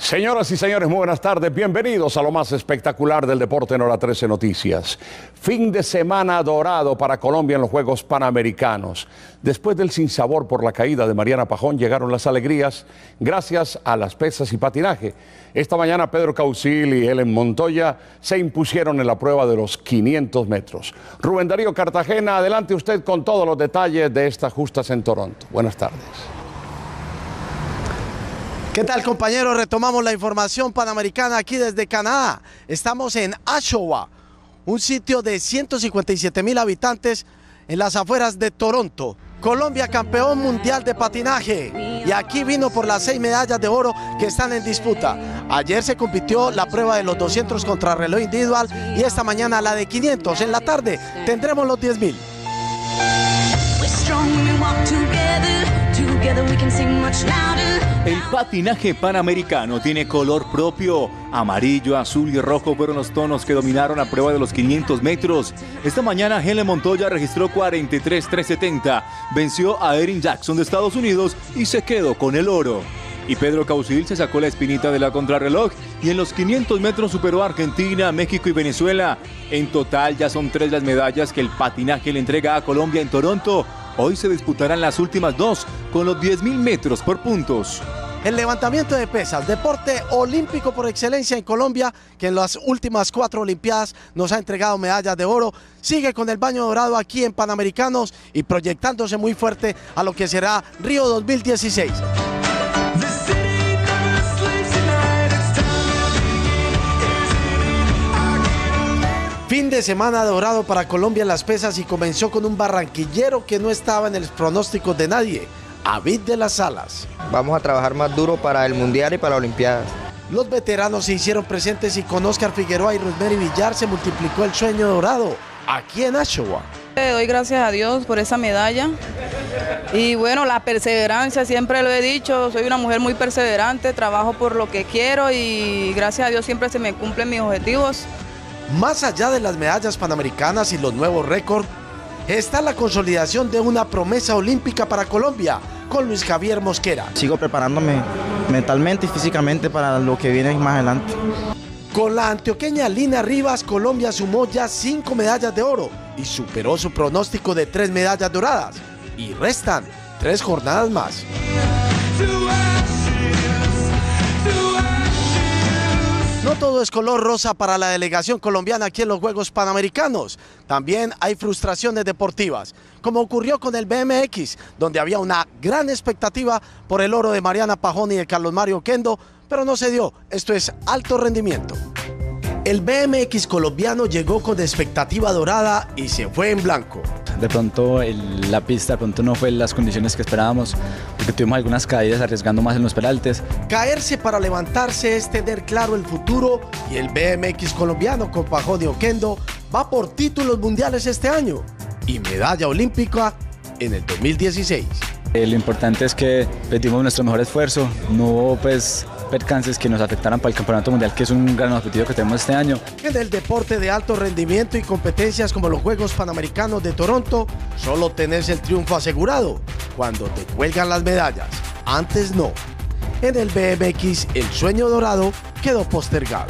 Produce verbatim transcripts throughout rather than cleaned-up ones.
Señoras y señores, muy buenas tardes. Bienvenidos a lo más espectacular del deporte en Hora trece Noticias. Fin de semana dorado para Colombia en los Juegos Panamericanos. Después del sinsabor por la caída de Mariana Pajón, llegaron las alegrías gracias a las pesas y patinaje. Esta mañana Pedro Caucil y Helen Montoya se impusieron en la prueba de los quinientos metros. Rubén Darío Cartagena, adelante usted con todos los detalles de estas justas en Toronto. Buenas tardes. ¿Qué tal, compañeros? Retomamos la información panamericana aquí desde Canadá. Estamos en Oshawa, un sitio de ciento cincuenta y siete mil habitantes en las afueras de Toronto. Colombia, campeón mundial de patinaje. Y aquí vino por las seis medallas de oro que están en disputa. Ayer se compitió la prueba de los doscientos contrarreloj individual y esta mañana la de quinientos. En la tarde tendremos los diez mil. El patinaje panamericano tiene color propio. Amarillo, azul y rojo fueron los tonos que dominaron la prueba de los quinientos metros. Esta mañana Helen Montoya registró cuarenta y tres mil trescientos setenta. Venció a Erin Jackson de Estados Unidos y se quedó con el oro. Y Pedro Caucil se sacó la espinita de la contrarreloj y en los quinientos metros superó a Argentina, México y Venezuela. En total ya son tres las medallas que el patinaje le entrega a Colombia en Toronto. Hoy se disputarán las últimas dos con los diez mil metros por puntos. El levantamiento de pesas, deporte olímpico por excelencia en Colombia, que en las últimas cuatro olimpiadas nos ha entregado medallas de oro, sigue con el baño dorado aquí en Panamericanos y proyectándose muy fuerte a lo que será Río dos mil dieciséis. Fin de semana dorado para Colombia en las pesas y comenzó con un barranquillero que no estaba en el pronóstico de nadie, David de las Salas. Vamos a trabajar más duro para el Mundial y para la Olimpiada. Los veteranos se hicieron presentes y con Oscar Figueroa y Rosemary Villar se multiplicó el sueño dorado aquí en Oshawa. Le doy gracias a Dios por esa medalla y bueno, la perseverancia, siempre lo he dicho, soy una mujer muy perseverante, trabajo por lo que quiero y gracias a Dios siempre se me cumplen mis objetivos. Más allá de las medallas panamericanas y los nuevos récords, está la consolidación de una promesa olímpica para Colombia, con Luis Javier Mosquera. Sigo preparándome mentalmente y físicamente para lo que viene más adelante. Con la antioqueña Lina Rivas, Colombia sumó ya cinco medallas de oro y superó su pronóstico de tres medallas doradas. Y restan tres jornadas más. No todo es color rosa para la delegación colombiana aquí en los Juegos Panamericanos. También hay frustraciones deportivas, como ocurrió con el B M X, donde había una gran expectativa por el oro de Mariana Pajón y de Carlos Mario Oquendo, pero no se dio. Esto es alto rendimiento. El B M X colombiano llegó con expectativa dorada y se fue en blanco. De pronto el, la pista de pronto no fue las condiciones que esperábamos, porque tuvimos algunas caídas arriesgando más en los peraltes. Caerse para levantarse es tener claro el futuro y el B M X colombiano con Pajón y Oquendo va por títulos mundiales este año y medalla olímpica en el dos mil dieciséis. Eh, lo importante es que pedimos nuestro mejor esfuerzo, no hubo pues percances que nos afectaran para el campeonato mundial, que es un gran objetivo que tenemos este año. En el deporte de alto rendimiento y competencias como los Juegos Panamericanos de Toronto, solo tenés el triunfo asegurado cuando te cuelgan las medallas. Antes no. En el B M X, el sueño dorado quedó postergado.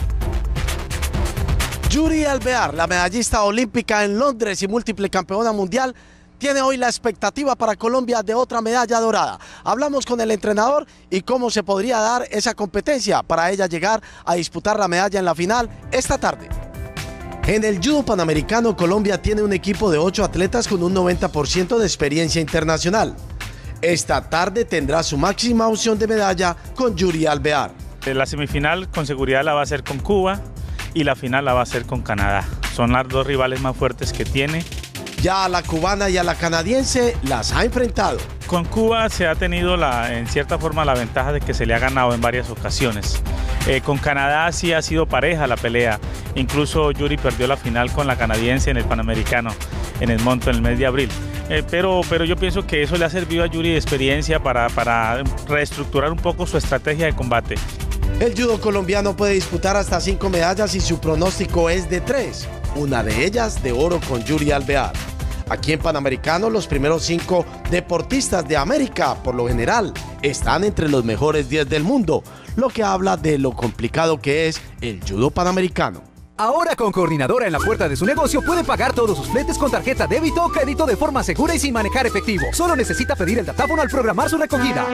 Yuri Alvear, la medallista olímpica en Londres y múltiple campeona mundial, tiene hoy la expectativa para Colombia de otra medalla dorada. Hablamos con el entrenador y cómo se podría dar esa competencia para ella llegar a disputar la medalla en la final esta tarde. En el judo panamericano, Colombia tiene un equipo de ocho atletas con un noventa por ciento de experiencia internacional. Esta tarde tendrá su máxima opción de medalla con Yuri Alvear. La semifinal con seguridad la va a hacer con Cuba y la final la va a hacer con Canadá. Son las dos rivales más fuertes que tiene. Ya a la cubana y a la canadiense las ha enfrentado. Con Cuba se ha tenido la, en cierta forma la ventaja de que se le ha ganado en varias ocasiones. Eh, con Canadá sí ha sido pareja la pelea. Incluso Yuri perdió la final con la canadiense en el Panamericano, en el Monto, en el mes de abril. Eh, pero, pero yo pienso que eso le ha servido a Yuri de experiencia para, para reestructurar un poco su estrategia de combate. El judo colombiano puede disputar hasta cinco medallas y su pronóstico es de tres. Una de ellas de oro con Yuri Alvear. Aquí en Panamericano, los primeros cinco deportistas de América, por lo general, están entre los mejores diez del mundo. lo que habla de lo complicado que es el judo panamericano. Ahora con Coordinadora en la puerta de su negocio puede pagar todos sus fletes con tarjeta débito o crédito de forma segura y sin manejar efectivo. Solo necesita pedir el datáfono al programar su recogida.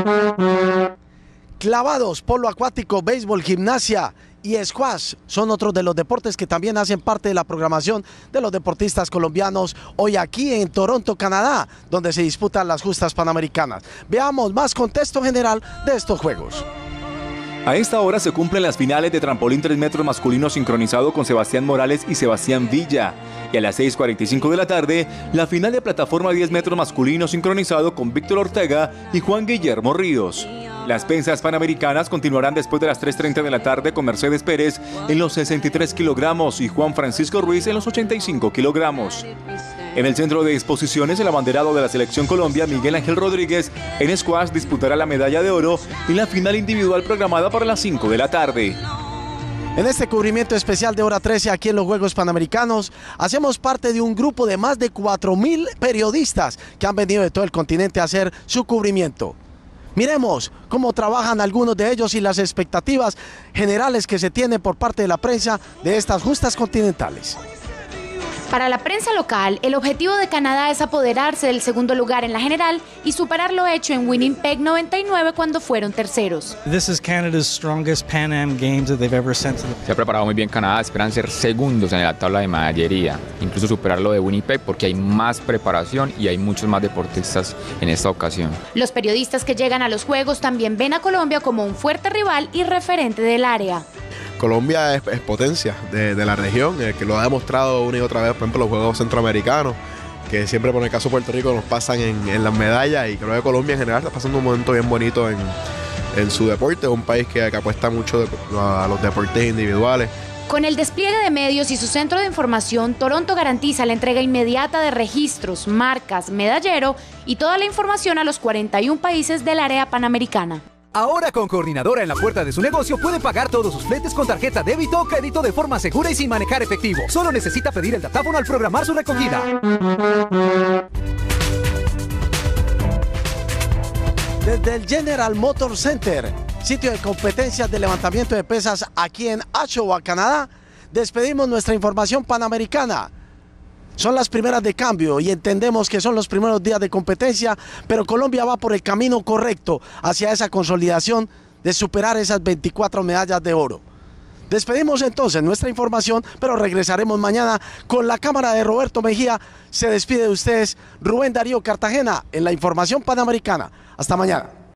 Clavados, polo acuático, béisbol, gimnasia y squash son otros de los deportes que también hacen parte de la programación de los deportistas colombianos hoy aquí en Toronto, Canadá, donde se disputan las justas panamericanas. Veamos más contexto general de estos juegos. A esta hora se cumplen las finales de trampolín tres metros masculino sincronizado con Sebastián Morales y Sebastián Villa. Y a las seis cuarenta y cinco de la tarde, la final de plataforma diez metros masculino sincronizado con Víctor Ortega y Juan Guillermo Ríos. Las pesas panamericanas continuarán después de las tres treinta de la tarde con Mercedes Pérez en los sesenta y tres kilogramos y Juan Francisco Ruiz en los ochenta y cinco kilogramos. En el centro de exposiciones, el abanderado de la Selección Colombia, Miguel Ángel Rodríguez, en squash disputará la medalla de oro y la final individual programada para las cinco de la tarde. En este cubrimiento especial de Hora trece aquí en los Juegos Panamericanos, hacemos parte de un grupo de más de cuatro mil periodistas que han venido de todo el continente a hacer su cubrimiento. Miremos cómo trabajan algunos de ellos y las expectativas generales que se tienen por parte de la prensa de estas justas continentales. Para la prensa local, el objetivo de Canadá es apoderarse del segundo lugar en la general y superar lo hecho en Winnipeg noventa y nueve cuando fueron terceros. This is Canada's strongest Pan Am Games that they've ever sent to the... Se ha preparado muy bien Canadá, esperan ser segundos en la tabla de medallería, incluso superar lo de Winnipeg porque hay más preparación y hay muchos más deportistas en esta ocasión. Los periodistas que llegan a los Juegos también ven a Colombia como un fuerte rival y referente del área. Colombia es, es potencia de, de la región, eh, que lo ha demostrado una y otra vez, por ejemplo, los Juegos Centroamericanos, que siempre por el caso de Puerto Rico nos pasan en, en las medallas, y creo que Colombia en general está pasando un momento bien bonito en, en su deporte. Es un país que, que apuesta mucho de, a los deportes individuales. Con el despliegue de medios y su centro de información, Toronto garantiza la entrega inmediata de registros, marcas, medallero y toda la información a los cuarenta y un países del área panamericana. Ahora con Coordinadora en la puerta de su negocio puede pagar todos sus fletes con tarjeta débito o crédito de forma segura y sin manejar efectivo. Solo necesita pedir el datáfono al programar su recogida. Desde el General Motors Center, sitio de competencias de levantamiento de pesas aquí en Oshawa, Canadá, despedimos nuestra información panamericana. Son las primeras de cambio y entendemos que son los primeros días de competencia, pero Colombia va por el camino correcto hacia esa consolidación de superar esas veinticuatro medallas de oro. Despedimos entonces nuestra información, pero regresaremos mañana con la cámara de Roberto Mejía. Se despide de ustedes Rubén Darío Cartagena en la información panamericana. Hasta mañana.